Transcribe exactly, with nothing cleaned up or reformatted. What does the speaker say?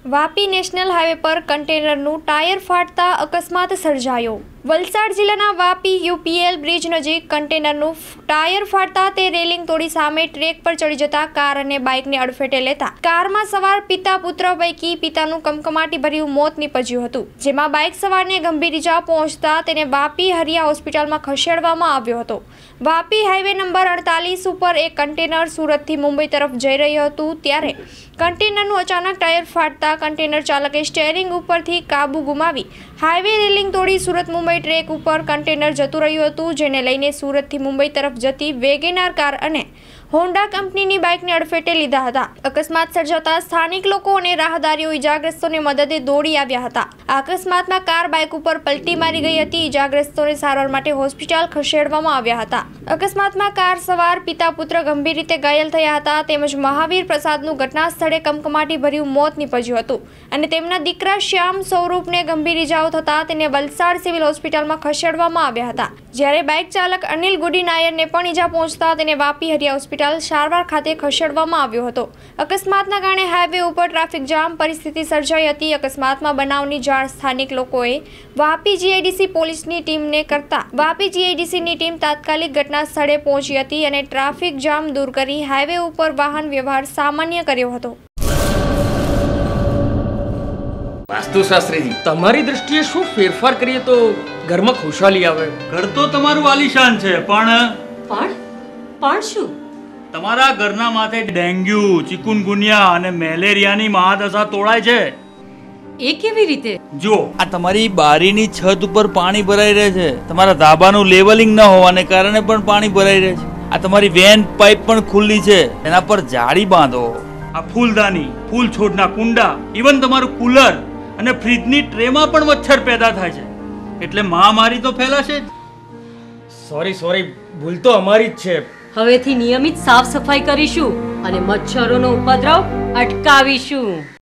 Vapi national highway પર કન્ટેનરનું tyre ફાટતા અકસ્માત સર્જાયો। વલસાડ જિલ્લાના વાપી યુપીએલ બ્રિજ નજીક કન્ટેનરનું ટાયર ફાટતા તે રેલિંગ તોડી સામે ટ્રેક પર ચડી જતા કાર અને બાઇકને અડફેટે લેતા કારમાં સવાર પિતા પુત્ર પૈકી પિતાનું કમકમાટી ભર્યું મોત નીપજ્યું હતું, જેમાં બાઇક સવારને ગંભીર ઇજા પહોંચતા તેને વાપી હરિયા હોસ્પિટલમાં ખસેડવામાં આવ્યો હતો। વાપી હાઈવે નંબર અડતાલીસ ઉપર એક કન્ટેનર સુરતથી મુંબઈ તરફ જઈ રહ્યું હતું, ત્યારે કન્ટેનરનું અચાનક ટાયર ફાટતા કન્ટેનર ચાલકે સ્ટીયરિંગ ઉપરથી કાબુ ગુમાવી હાઈવે રેલિંગ તોડી સુરત મુંબઈ ટ્રેક ઉપર કન્ટેનર જતું રહ્યું હતું, જેને લઈને સુરતથી મુંબઈ તરફ જતી વેગેનાર કાર અને હોન્ડા કંપનીની બાઇકને અડફેટે લીધા હતા। અકસ્માત સર્જાતા સ્થાનિક લોકો અને રાહદારીઓ ઇજાગ્રસ્તોને મદદે દોડી આવ્યા હતા। આ અકસ્માતમાં કાર બાઇક ઉપર પલટી મારી ગઈ હતી। ઇજાગ્રસ્તોને સારવાર માટે હોસ્પિટલ ખસેડવામાં આવ્યા હતા। અકસ્માતમાં કાર સવાર પિતા પુત્ર ગંભીર રીતે ઘાયલ થયા હતા, તેમજ મહાવીર પ્રસાદનું ઘટના સ્થળે કમકમાટી ભર્યું મોત નીપજ્યું હતું અને તેમના દીકરા શ્યામ સ્વરૂપને ગંભીર ઇજાઓ થતા તેને વલસાડ સિવિલ હોસ્પિટલમાં ખસેડવામાં આવ્યા હતા, જ્યારે બાઇક ચાલક અનિલ ગુડી નાયરને પણ ઇજા પહોંચતા તેને વાપી હરિયા હોસ્પિટલ સારવાર ખાતે ખસેડવામાં આવ્યો હતો। અકસ્માતના કારણે હાઈવે ઉપર ટ્રાફિક જામ પરિસ્થિતિ સર્જાઈ હતી। અકસ્માતમાં બનાવની જાણ સ્થાનિક લોકોએ વાપી જીઆઈડીસી પોલીસની ટીમને કરતા વાપી જીઆઈડીસીની ટીમ તાત્કાલિક ઘટના સ્થળે પહોંચી હતી અને ટ્રાફિક જામ દૂર કરી હાઈવે ઉપર વાહન વ્યવહાર સામાન્ય કર્યો હતો। વાસ્તુશાસ્ત્રીજી, તમારી દ્રષ્ટિએ શું ફેરફાર કરીએ તો ઘરમાં ખુશાલી આવે? ઘર તો તમારું આલીશાન છે, પણ પણ પણ શું? તમારા ઘરના માથે ડેન્ગ્યુ, ચિકુનગુનિયા અને મેલેરિયાની મહાદશા તોળાય છે। એ કેવી રીતે? જો આ તમારી બારીની છત ઉપર પાણી ભરાઈ રહે છે, તમારા ધાબાનું લેવલિંગ ન હોવાને કારણે પણ પાણી ભરાઈ રહે છે। આ તમારી વેન પાઇપ પણ ખુલ્લી છે, એના પર જાળી બાંધો। આ ફૂલદાની, ફૂલ છોડના કુંડા, ઇવન તમારું કુલર અને ફ્રીજની ટ્રેમાં પણ મચ્છર પેદા થાય છે, એટલે મહામારી તો ફેલાશે જ। સોરી સોરી ભૂલ તો અમારી જ છે। હવેથી નિયમિત સાફ સફાઈ કરીશું અને મચ્છરોનો ઉપદ્રવ અટકાવીશું।